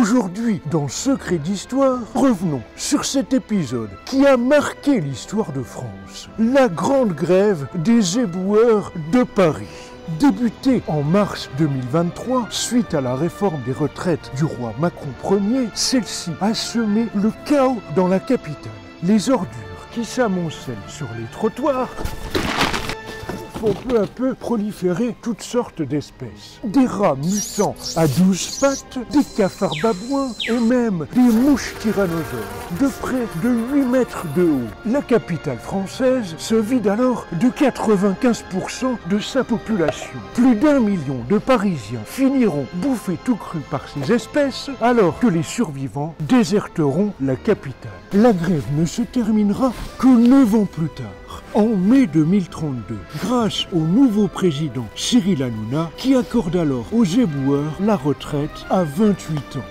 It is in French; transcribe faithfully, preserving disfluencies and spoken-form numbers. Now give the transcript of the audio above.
Aujourd'hui, dans Secret d'Histoire, revenons sur cet épisode qui a marqué l'histoire de France. La grande grève des éboueurs de Paris. Débutée en mars deux mille vingt-trois, suite à la réforme des retraites du roi Macron Ier, celle-ci a semé le chaos dans la capitale. Les ordures qui s'amoncellent sur les trottoirs font peu à peu proliférer toutes sortes d'espèces. Des rats mutants à douze pattes, des cafards babouins et même des mouches tyrannosaures de près de huit mètres de haut. La capitale française se vide alors de quatre-vingt-quinze pour cent de sa population. Plus d'un million de Parisiens finiront bouffés tout cru par ces espèces alors que les survivants déserteront la capitale. La grève ne se terminera que neuf ans plus tard. En mai deux mille trente-deux, grâce au nouveau président Cyril Hanouna, qui accorde alors aux éboueurs la retraite à vingt-huit ans.